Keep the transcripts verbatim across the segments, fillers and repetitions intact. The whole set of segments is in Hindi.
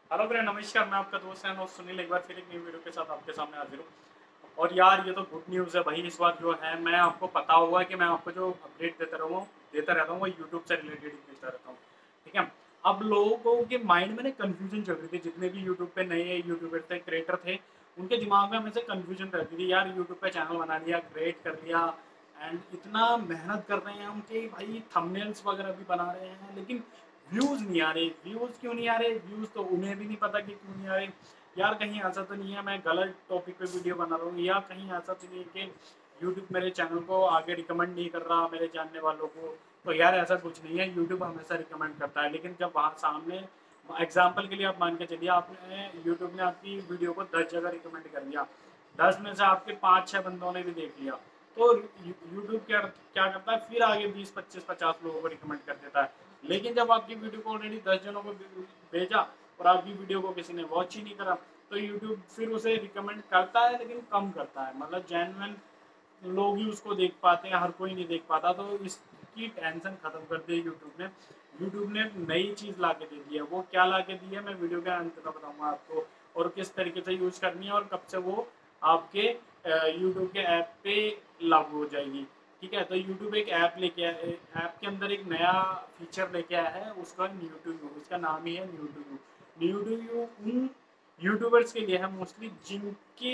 हेलो फ्रेंड, नमस्कार। मैं आपका दोस्त है सुनील, एक बार फिर एक न्यू वीडियो के साथ आपके सामने हाजिर हूँ। और यार ये तो गुड न्यूज़ है भाई। इस बार जो है, मैं आपको पता हुआ कि मैं आपको जो अपडेट देता रहूँ देता रहता हूँ वो यूट्यूब से रिलेटेड ही देता रहता हूँ। ठीक है। अब लोगों के माइंड में ना कन्फ्यूजन चल रही थी, जितने भी यूट्यूब पे नए यूट्यूबर थे, क्रिएटर थे, उनके दिमाग में हमेशा कन्फ्यूजन रहती थी यार, यूट्यूब पे चैनल बना लिया, क्रिएट कर लिया, एंड इतना मेहनत कर रहे हैं हम कि भाई थंबनेल्स वगैरह भी बना रहे हैं, लेकिन व्यूज़ नहीं आ रहे। व्यूज़ क्यों नहीं आ रहे? व्यूज़ तो उन्हें भी नहीं पता कि क्यों नहीं आ रहे। यार कहीं ऐसा तो नहीं है मैं गलत टॉपिक पे वीडियो बना रहा हूँ, या कहीं ऐसा तो नहीं है कि यूट्यूब मेरे चैनल को आगे रिकमेंड नहीं कर रहा मेरे जानने वालों को। तो यार ऐसा कुछ नहीं है, यूट्यूब हमेशा रिकमेंड करता है, लेकिन जब वहाँ सामने एग्जाम्पल के लिए आप मान के चलिए, आपने यूट्यूब ने आपकी वीडियो को दस जगह रिकमेंड कर दिया, दस में से आपके पाँच छः बंदों ने भी देख लिया, तो यूट्यूब क्या क्या करता है, फिर आगे बीस पच्चीस पचास लोगों को रिकमेंड कर देता है। लेकिन जब आपकी वीडियो को ऑलरेडी दस जनों को भेजा और आपकी वीडियो को किसी ने वॉच ही नहीं करा, तो यूट्यूब फिर उसे रिकमेंड करता है, लेकिन कम करता है। मतलब जेन्युइन लोग ही उसको देख पाते हैं, हर कोई नहीं देख पाता। तो इसकी टेंशन खत्म कर दी यूट्यूब ने। यूट्यूब ने नई चीज़ ला के दे दी है। वो क्या ला के दी है मैं वीडियो के अंत में बताऊंगा आपको, और किस तरीके से यूज करनी है और कब से वो आपके यूट्यूब के ऐप पे लागू हो जाएगी। ठीक है। तो यूट्यूब एक ऐप लेके आया, ऐप के अंदर एक नया फीचर लेके आया है, उसका न्यू टू यू, उसका नाम ही है new to you. New to you उन यूट्यूबर्स के लिए है मोस्टली जिनके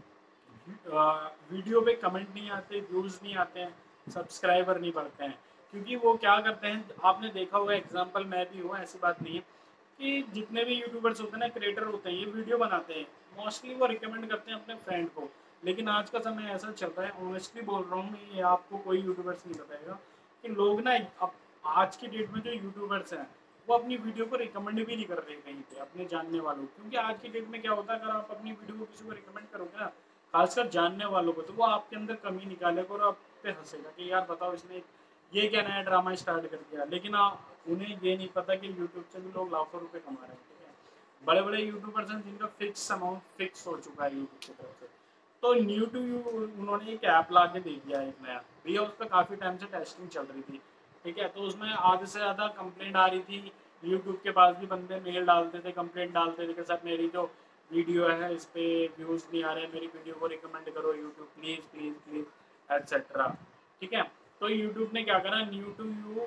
वीडियो पे कमेंट नहीं आते, व्यूज़ नहीं आते हैं, सब्सक्राइबर नहीं बढ़ते हैं। क्योंकि वो क्या करते हैं, आपने देखा होगा, एग्जांपल मैं भी हूँ, ऐसी बात नहीं है कि जितने भी यूट्यूबर्स होते हैं ना, क्रिएटर होते हैं, ये वीडियो बनाते हैं, मोस्टली वो रिकमेंड करते हैं अपने फ्रेंड को। लेकिन आज का समय ऐसा चल रहा है, ऑनेस्टली बोल रहा हूँ, ये आपको कोई यूट्यूबर्स नहीं बताएगा कि लोग ना अब आज की डेट में जो यूट्यूबर्स हैं वो अपनी वीडियो को रिकमेंड भी नहीं कर रहे कहीं पे अपने जानने वालों को। क्योंकि आज की डेट में क्या होता है, अगर आप अपनी वीडियो को किसी को रिकमेंड करोगे ना, खासकर जानने वालों को, तो वो आपके अंदर कमी निकालेगा और आप पे हंसेगा कि यार बताओ इसने ये क्या नया ड्रामा स्टार्ट कर दिया। लेकिन आ, उन्हें ये नहीं पता कि यूट्यूब से भी लोग लाखों रुपए कमा रहे हैं। ठीक है। बड़े बड़े यूट्यूबर्स हैं जिनका फिक्स अमाउंट फिक्स हो चुका है यूट्यूब की तरफ से। तो न्यू टू यू उन्होंने एक ऐप ला के दे दिया है एक नया भैया, उस पर काफ़ी टाइम से टेस्टिंग चल रही थी। ठीक है। तो उसमें आधे से ज़्यादा कंप्लेंट आ रही थी। यूट्यूब के पास भी बंदे मेल डालते थे, कंप्लेंट डालते थे कि सर मेरी जो वीडियो है इस पर व्यूज़ नहीं आ रहे, मेरी वीडियो को रिकमेंड करो YouTube, please please please etcetera. ठीक है। तो यूट्यूब ने क्या करा, new to you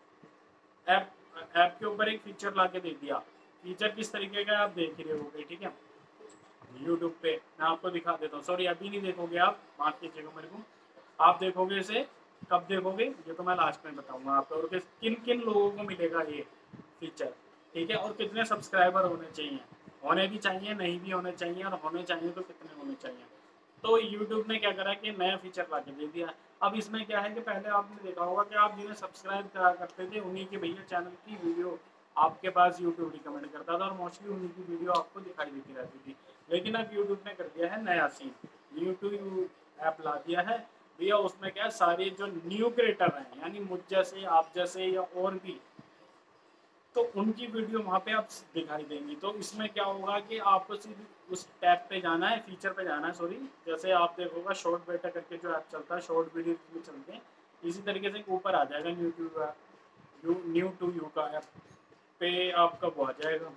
app app के ऊपर एक फीचर ला के दे दिया। फीचर किस तरीके का आप देख ही रहे होगे। ठीक है। यूट्यूब पे मैं आपको दिखा देता हूँ, सॉरी अभी नहीं देखोगे आप, माफ कीजिएगा मेरे को। आप देखोगे इसे कब देखोगे, ये तो मैं लास्ट में बताऊंगा आपको, और किन किन लोगों को मिलेगा ये फीचर। ठीक है। और कितने सब्सक्राइबर होने चाहिए, होने भी चाहिए, नहीं भी होने चाहिए, और होने चाहिए तो कितने होने चाहिए। तो यूट्यूब ने क्या करा कि नया फीचर ला के दे दिया। अब इसमें क्या है कि पहले आपने देखा होगा कि आप जिन्हें सब्सक्राइब करा करते थे उन्हीं के भैया चैनल की वीडियो आपके पास यूट्यूब रिकमेंड करता था, और मोस्टली उन्हीं की वीडियो आपको दिखाई देती रहती थी। लेकिन अब यूट्यूब ने कर दिया है नया सीन, यूट्यूब ऐप ला दिया है भैया। उसमें क्या है, सारे जो न्यू क्रिएटर हैं, यानी मुझ जैसे, आप जैसे, या और भी, तो उनकी वीडियो वहाँ पे आप दिखाई देंगी। तो इसमें क्या होगा कि आपको सिर्फ उस टैब पे जाना है, फीचर पे जाना है, सॉरी। जैसे आप देखोगा शॉर्ट बेटा करके जो ऐप चलता है, शॉर्ट वीडियो भी चलते हैं, इसी तरीके से ऊपर आ जाएगा न्यू न्यू टू यू का ऐप पे आपका वो आ जाएगा,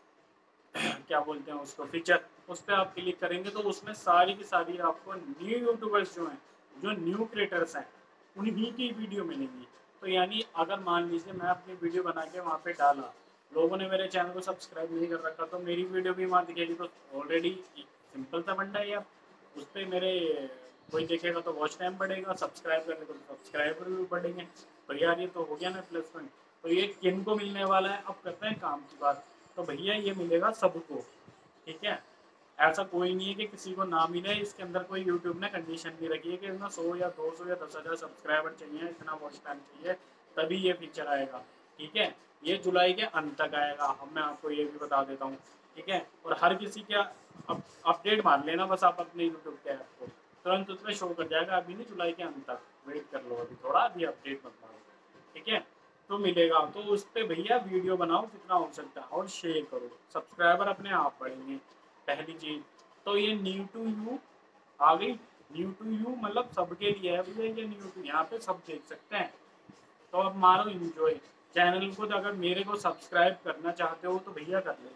क्या बोलते हैं उसको, फीचर। उस पर आप क्लिक करेंगे तो उसमें सारी की सारी आपको न्यू यूट्यूबर्स जो हैं, जो न्यू क्रिएटर्स हैं, उन्हीं की वीडियो मिलेंगी। तो यानी अगर मान लीजिए मैं अपनी वीडियो बना के वहाँ पे डाला, लोगों ने मेरे चैनल को सब्सक्राइब नहीं कर रखा, तो मेरी वीडियो भी वहाँ दिखेगी। तो ऑलरेडी सिंपल सा फंडा है यार, उस पर मेरे कोई देखेगा तो वॉच टाइम बढ़ेगा, सब्सक्राइब करेगा तो सब्सक्राइबर भी बढ़ेंगे। तो यार ये तो हो गया ना प्लस पॉइंट। तो ये किन को मिलने वाला है, अब करते हैं काम की बात। तो भैया ये मिलेगा सबको। ठीक है। ऐसा कोई नहीं है कि किसी को ना मिले। इसके अंदर कोई यूट्यूब ने कंडीशन नहीं रखी है कि ना सौ या दो सौ या दस हज़ार सब्सक्राइबर चाहिए, इतना वॉच टाइम चाहिए, तभी ये फीचर आएगा। ठीक है। ये जुलाई के अंत तक आएगा, अब मैं आपको ये भी बता देता हूँ। ठीक है। और हर किसी का अप, अपडेट मार लेना बस आप अपने यूट्यूब के ऐप को, तुरंत उसमें शो कर जाएगा। अभी नहीं, जुलाई के अंत तक वेट कर लो अभी थोड़ा, अभी अपडेट मत मारो। ठीक है। तो मिलेगा, तो उस पर भैया वीडियो बनाओ जितना हो सकता है और शेयर करो, सब्सक्राइबर अपने आप बढ़ेंगे, पहली चीज़। तो ये न्यू टू यू आ गई। न्यू टू यू मतलब सबके लिए है भैया, ये न्यू टू, यहाँ पे सब देख सकते हैं। तो अब मारो इंजॉय चैनल को। तो अगर मेरे को सब्सक्राइब करना चाहते हो तो भैया कर ले,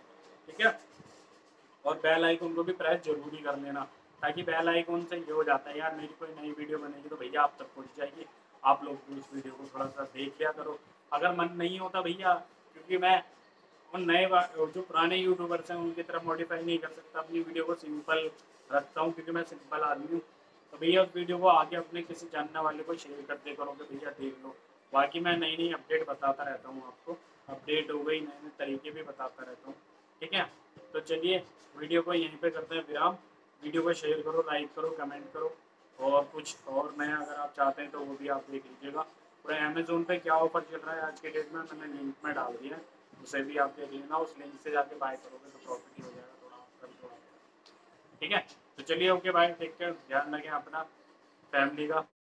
ठीक है। और बेल आइकन को भी प्रेस जरूरी कर लेना, ताकि बेल आइकन से ये हो जाता है यार मेरी कोई नई वीडियो बनेगी तो भैया आप तक पहुँच जाएगी, आप लोग भी उस वीडियो को थोड़ा सा देख लिया करो। अगर मन नहीं होता भैया, क्योंकि मैं उन नए जो पुराने यूट्यूबर्स हैं उनकी तरफ मॉडिफाई नहीं कर सकता, अपनी वीडियो को सिंपल रखता हूँ क्योंकि मैं सिंपल आदमी हूँ। तो भैया उस वीडियो को आगे अपने किसी जानने वाले को शेयर करते करो कि भैया देख लो। बाकी मैं नई नई अपडेट बताता रहता हूँ आपको, अपडेट हो गई, नए नए तरीके भी बताता रहता हूँ, ठीक है। तो चलिए वीडियो को यहीं पे करते हैं विराम। वीडियो को शेयर करो, लाइक करो, कमेंट करो, और कुछ और नया अगर आप चाहते हैं तो वो भी आप देख लीजिएगा। और अमेज़ोन पे क्या ऑफर चल रहा है आज के डेट में मैंने लिंक में डाल दिया है, उसे भी आप देख लेना, उस लिंक से जाके बाय करोगे तो प्रॉफिट ही हो जाएगा थोड़ा आपका भी थोड़ा, ठीक है। तो चलिए ओके बाय, टेक केयर, ध्यान रखें अपना, फैमिली का।